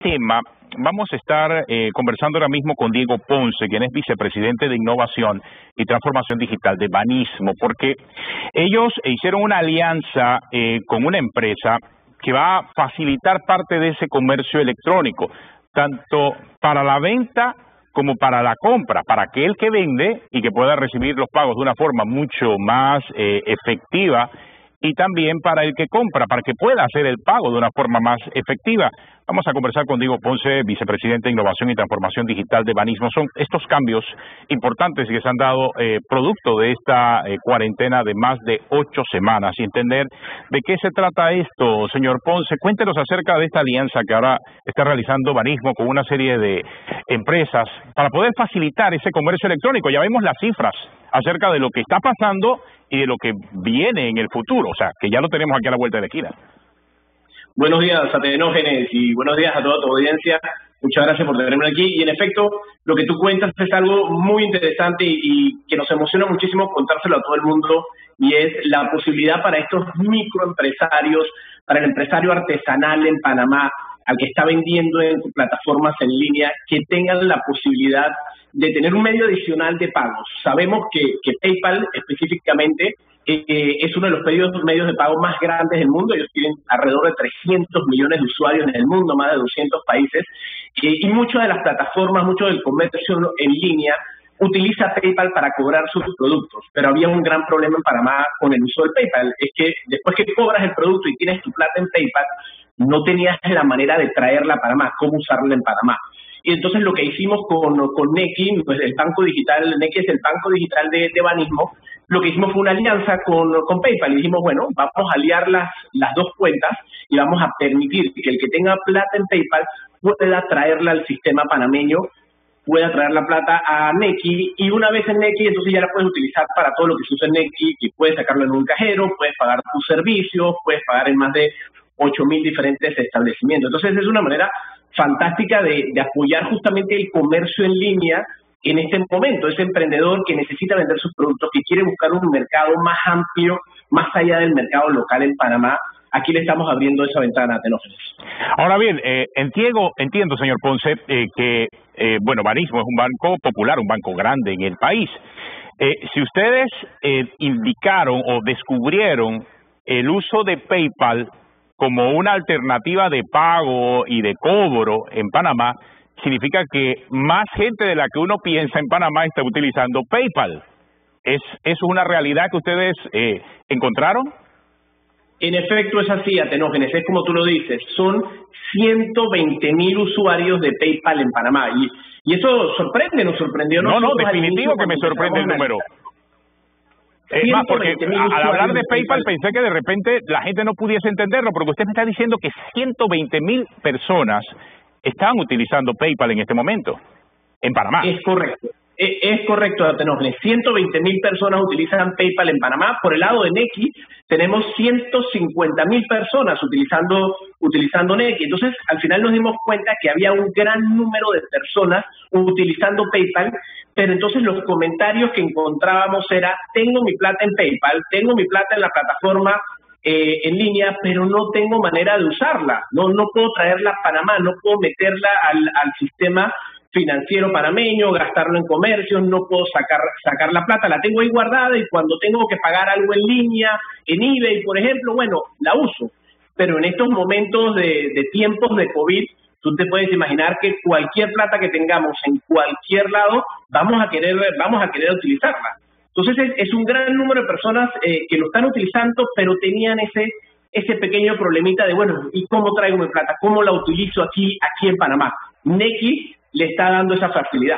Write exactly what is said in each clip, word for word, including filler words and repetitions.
tema, vamos a estar eh, conversando ahora mismo con Diego Ponce, quien es vicepresidente de Innovación y Transformación Digital de Banismo, porque ellos hicieron una alianza eh, con una empresa que va a facilitar parte de ese comercio electrónico, tanto para la venta como para la compra, para aquel que vende y que pueda recibir los pagos de una forma mucho más eh, efectiva, y también para el que compra, para que pueda hacer el pago de una forma más efectiva. Vamos a conversar con Diego Ponce, vicepresidente de Innovación y Transformación Digital de Banismo. Son estos cambios importantes que se han dado eh, producto de esta eh, cuarentena de más de ocho semanas. Y entender de qué se trata esto, señor Ponce. Cuéntenos acerca de esta alianza que ahora está realizando Banismo con una serie de empresas para poder facilitar ese comercio electrónico. Ya vemos las cifras acerca de lo que está pasando y de lo que viene en el futuro, o sea, que ya lo tenemos aquí a la vuelta de la esquina. Buenos días, Atenógenes, y buenos días a toda tu audiencia. Muchas gracias por tenerme aquí. Y en efecto, lo que tú cuentas es algo muy interesante y, y que nos emociona muchísimo contárselo a todo el mundo, y es la posibilidad para estos microempresarios, para el empresario artesanal en Panamá, al que está vendiendo en plataformas en línea, que tengan la posibilidad de tener un medio adicional de pagos. Sabemos que, que PayPal específicamente eh, eh, es uno de los medios, medios de pago más grandes del mundo. Ellos tienen alrededor de trescientos millones de usuarios en el mundo, más de doscientos países, eh, y muchas de las plataformas, mucho del comercio en línea utiliza PayPal para cobrar sus productos, pero había un gran problema en Panamá con el uso del PayPal. Es que después que cobras el producto y tienes tu plata en PayPal, no tenías la manera de traerla a Panamá, cómo usarla en Panamá. Y entonces lo que hicimos con, con Nequi, pues el banco digital, Nequi es el banco digital de, de Banismo, lo que hicimos fue una alianza con, con PayPal, y dijimos, bueno, vamos a aliar las, las dos cuentas y vamos a permitir que el que tenga plata en PayPal pueda traerla al sistema panameño, pueda traer la plata a Nequi, y una vez en Nequi, entonces ya la puedes utilizar para todo lo que se usa en Nequi, que puedes sacarlo en un cajero, puedes pagar tus servicios, puedes pagar en más de ocho mil diferentes establecimientos. Entonces es una manera fantástica de, de apoyar justamente el comercio en línea en este momento, ese emprendedor que necesita vender sus productos, que quiere buscar un mercado más amplio, más allá del mercado local en Panamá. Aquí le estamos abriendo esa ventana a Tenógenes. Ahora bien, eh, entiendo, entiendo, señor Ponce, eh, que, eh, bueno, Banismo es un banco popular, un banco grande en el país. Eh, si ustedes eh, indicaron o descubrieron el uso de PayPal como una alternativa de pago y de cobro en Panamá, significa que más gente de la que uno piensa en Panamá está utilizando PayPal. ¿Es, es una realidad que ustedes eh, encontraron? En efecto es así, Atenógenes, es como tú lo dices, son ciento veinte mil usuarios de PayPal en Panamá, y, y eso sorprende, nos sorprendió. No, no, definitivo que me sorprende el número. Es más, porque al hablar de PayPal pensé que de repente la gente no pudiese entenderlo, porque usted me está diciendo que ciento veinte mil personas están utilizando PayPal en este momento, en Panamá. Es correcto. Es correcto, Atenógenes. ciento veinte mil personas utilizan PayPal en Panamá. Por el lado de Nequi, tenemos ciento cincuenta mil personas utilizando utilizando Nequi. Entonces, al final nos dimos cuenta que había un gran número de personas utilizando PayPal, pero entonces los comentarios que encontrábamos era: tengo mi plata en PayPal, tengo mi plata en la plataforma eh, en línea, pero no tengo manera de usarla. No, no puedo traerla a Panamá, no puedo meterla al, al sistema financiero panameño, gastarlo en comercio, no puedo sacar sacar la plata, la tengo ahí guardada, y cuando tengo que pagar algo en línea, en eBay, por ejemplo, bueno, la uso. Pero en estos momentos de, de tiempos de COVID, tú te puedes imaginar que cualquier plata que tengamos en cualquier lado, vamos a querer vamos a querer utilizarla. Entonces es, es un gran número de personas eh, que lo están utilizando, pero tenían ese ese pequeño problemita de, bueno, ¿y cómo traigo mi plata? ¿Cómo la utilizo aquí aquí en Panamá? Nequi le está dando esa facilidad.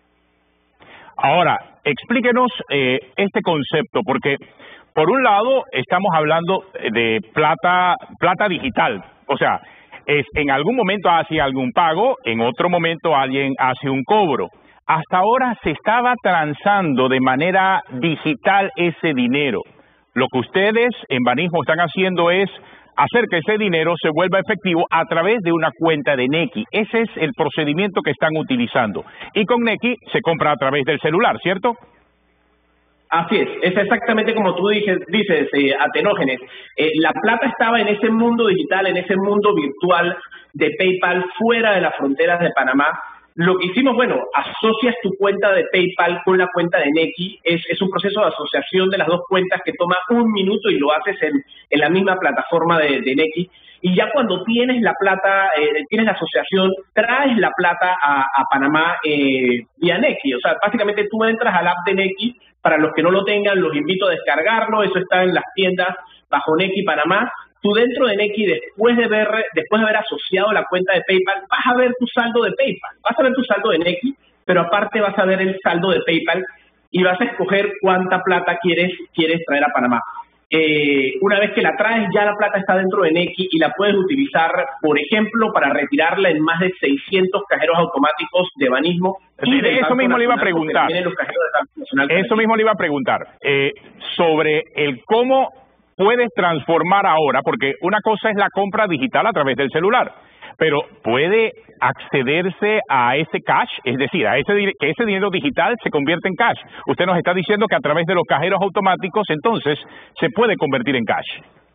Ahora, explíquenos eh, este concepto, porque por un lado estamos hablando de plata plata digital, o sea, es en algún momento hace algún pago, en otro momento alguien hace un cobro. Hasta ahora se estaba transando de manera digital ese dinero. Lo que ustedes en Banismo están haciendo es hacer que ese dinero se vuelva efectivo a través de una cuenta de Nequi. Ese es el procedimiento que están utilizando. Y con Nequi se compra a través del celular, ¿cierto? Así es, es exactamente como tú dices, dices eh, Atenógenes. Eh, la plata estaba en ese mundo digital, en ese mundo virtual de PayPal, fuera de las fronteras de Panamá. Lo que hicimos, bueno, asocias tu cuenta de PayPal con la cuenta de Nequi. Es, es un proceso de asociación de las dos cuentas que toma un minuto y lo haces en, en la misma plataforma de, de Nequi. Y ya cuando tienes la plata, eh, tienes la asociación, traes la plata a, a Panamá eh, vía Nequi. O sea, básicamente tú entras al app de Nequi. Para los que no lo tengan, los invito a descargarlo. Eso está en las tiendas bajo Nequi Panamá. Tú dentro de Nequi, después de ver, después de haber asociado la cuenta de PayPal, vas a ver tu saldo de PayPal. Vas a ver tu saldo de Nequi, pero aparte vas a ver el saldo de PayPal y vas a escoger cuánta plata quieres, quieres traer a Panamá. Eh, una vez que la traes, ya la plata está dentro de Nequi y la puedes utilizar, por ejemplo, para retirarla en más de seiscientos cajeros automáticos de Banismo. Sí, de eso mismo le iba a preguntar. Eso mismo le iba a preguntar. Eh, sobre el cómo puedes transformar ahora, porque una cosa es la compra digital a través del celular, pero puede accederse a ese cash, es decir, a ese que ese dinero digital se convierte en cash. Usted nos está diciendo que a través de los cajeros automáticos, entonces, se puede convertir en cash.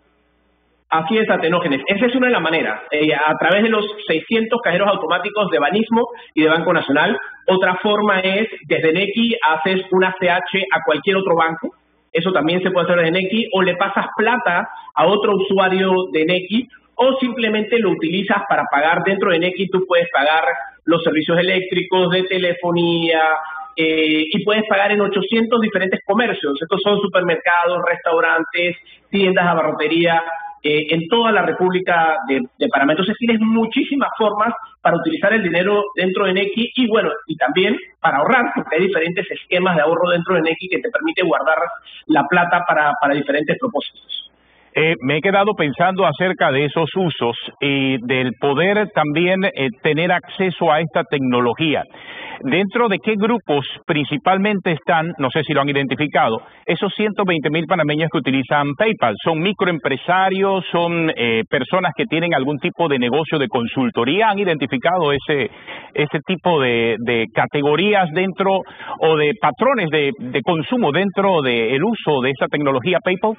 Así es, Atenógenes. Esa es una de las maneras. Eh, a través de los seiscientos cajeros automáticos de Banismo y de Banco Nacional. Otra forma es, desde Nequi, haces un A C H a cualquier otro banco. Eso también se puede hacer desde Nequi. O le pasas plata a otro usuario de Nequi, o simplemente lo utilizas para pagar dentro de Nequi. Tú puedes pagar los servicios eléctricos, de telefonía, eh, y puedes pagar en ochocientos diferentes comercios. Estos son supermercados, restaurantes, tiendas de abarrotería, eh, en toda la República de, de Panamá. Entonces tienes muchísimas formas para utilizar el dinero dentro de Nequi y bueno, y también para ahorrar, porque hay diferentes esquemas de ahorro dentro de Nequi que te permite guardar la plata para, para diferentes propósitos. Eh, me he quedado pensando acerca de esos usos y del poder también eh, tener acceso a esta tecnología. ¿Dentro de qué grupos principalmente están, no sé si lo han identificado, esos ciento veinte mil panameños que utilizan PayPal? ¿Son microempresarios? ¿Son eh, personas que tienen algún tipo de negocio de consultoría? ¿Han identificado ese ese tipo de, de categorías dentro o de patrones de, de consumo dentro del uso de esta tecnología PayPal?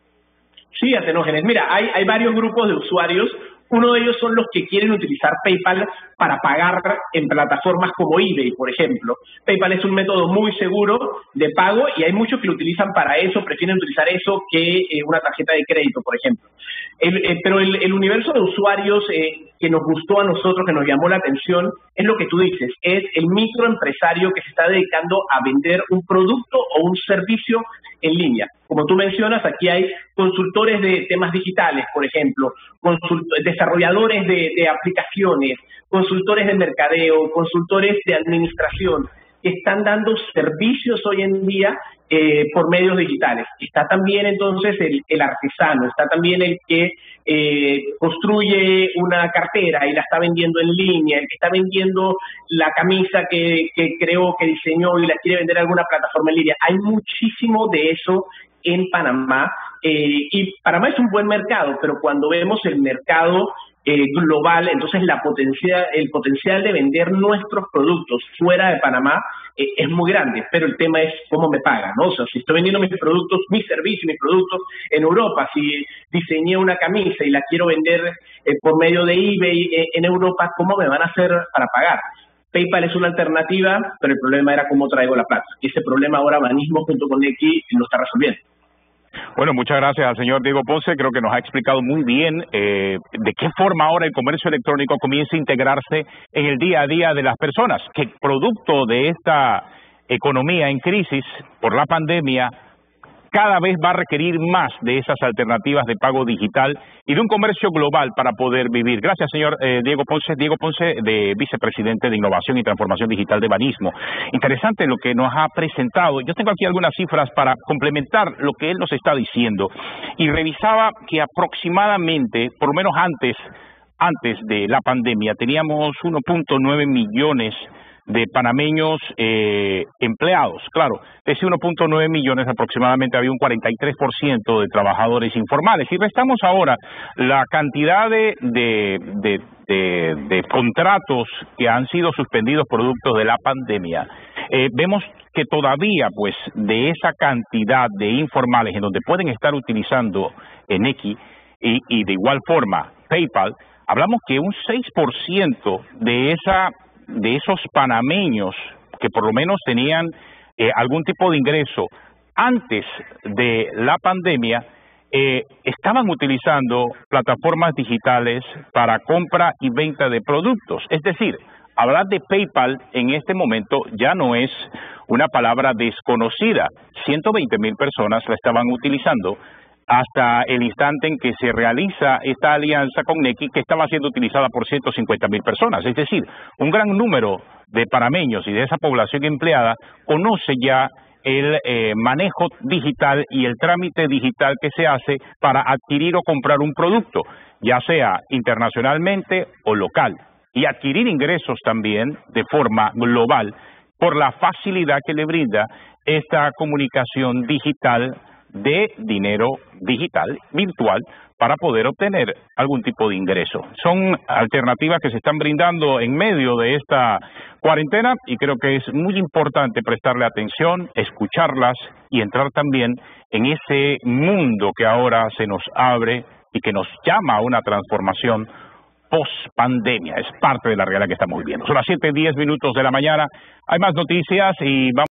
Sí, Atenógenes. Mira, hay, hay varios grupos de usuarios. Uno de ellos son los que quieren utilizar PayPal para pagar en plataformas como eBay, por ejemplo. PayPal es un método muy seguro de pago y hay muchos que lo utilizan para eso, prefieren utilizar eso que eh, una tarjeta de crédito, por ejemplo. El, eh, pero el, el universo de usuarios eh, que nos gustó a nosotros, que nos llamó la atención, es lo que tú dices, es el microempresario que se está dedicando a vender un producto o un servicio en línea. Como tú mencionas, aquí hay consultores de temas digitales, por ejemplo, desarrolladores de, de aplicaciones, consultores de mercadeo, consultores de administración, que están dando servicios hoy en día eh, por medios digitales. Está también entonces el, el artesano, está también el que eh, construye una cartera y la está vendiendo en línea, el que está vendiendo la camisa que, que creó, que diseñó y la quiere vender en alguna plataforma en línea. Hay muchísimo de eso en Panamá eh, y Panamá es un buen mercado, pero cuando vemos el mercado eh, global, entonces la potencia, el potencial de vender nuestros productos fuera de Panamá eh, es muy grande, pero el tema es cómo me pagan, ¿no? O sea, si estoy vendiendo mis productos, mis servicios, mis productos en Europa, si diseñé una camisa y la quiero vender eh, por medio de eBay eh, en Europa, ¿cómo me van a hacer para pagar? PayPal es una alternativa, pero el problema era cómo traigo la plata. Y ese problema ahora Banismo junto con Nequi lo está resolviendo. Bueno, muchas gracias al señor Diego Ponce. Creo que nos ha explicado muy bien eh, de qué forma ahora el comercio electrónico comienza a integrarse en el día a día de las personas, que producto de esta economía en crisis por la pandemia, cada vez va a requerir más de esas alternativas de pago digital y de un comercio global para poder vivir. Gracias, señor eh, Diego Ponce. Diego Ponce, de vicepresidente de Innovación y Transformación Digital de Banismo. Interesante lo que nos ha presentado. Yo tengo aquí algunas cifras para complementar lo que él nos está diciendo. Y revisaba que aproximadamente, por lo menos antes, antes de la pandemia, teníamos uno punto nueve millones de panameños eh, empleados. Claro, de ese uno punto nueve millones aproximadamente había un cuarenta y tres por ciento de trabajadores informales. Si restamos ahora la cantidad de, de, de, de, de contratos que han sido suspendidos producto de la pandemia, eh, vemos que todavía, pues, de esa cantidad de informales en donde pueden estar utilizando Nequi y, y de igual forma PayPal, hablamos que un seis por ciento de esa de esos panameños que por lo menos tenían eh, algún tipo de ingreso antes de la pandemia, eh, estaban utilizando plataformas digitales para compra y venta de productos. Es decir, hablar de PayPal en este momento ya no es una palabra desconocida. ciento veinte mil personas la estaban utilizando hasta el instante en que se realiza esta alianza con Nequi, que estaba siendo utilizada por ciento cincuenta mil personas. Es decir, un gran número de panameños y de esa población empleada conoce ya el eh, manejo digital y el trámite digital que se hace para adquirir o comprar un producto, ya sea internacionalmente o local, y adquirir ingresos también de forma global por la facilidad que le brinda esta comunicación digital de dinero digital, virtual, para poder obtener algún tipo de ingreso. Son alternativas que se están brindando en medio de esta cuarentena y creo que es muy importante prestarle atención, escucharlas y entrar también en ese mundo que ahora se nos abre y que nos llama a una transformación post-pandemia. Es parte de la realidad que estamos viviendo. Son las siete y diez minutos de la mañana. Hay más noticias y vamos